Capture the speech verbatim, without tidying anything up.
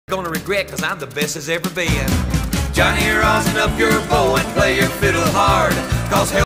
gonna regret, cause I'm the best as ever been. Johnny, rosin up your bow and play your fiddle hard, cause hell